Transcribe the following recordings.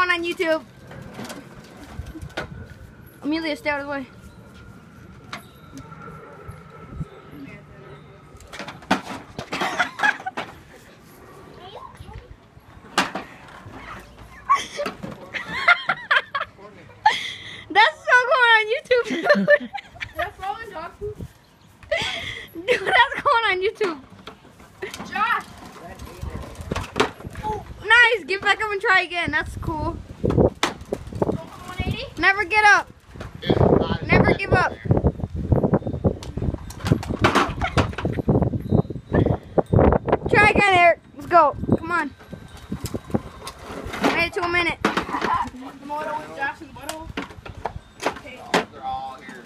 going on YouTube. Amelia, stay out of the way. That's so going on YouTube, dude. That's rolling dog food. Dude, that's going on YouTube. Josh. Oh, nice. Get back up and try again. That's cool. 180. Never get up. Never give up. Try again, Eric. Let's go. Come on. Made it to a minute. The moto with Josh and the butthole. Okay. They're all here.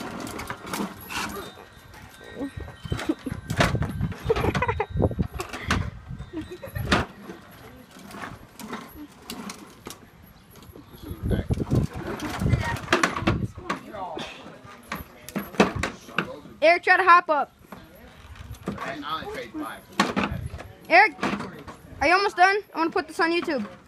Eric, try to hop up. I only paid $5. Eric, are you almost done? I want to put this on YouTube.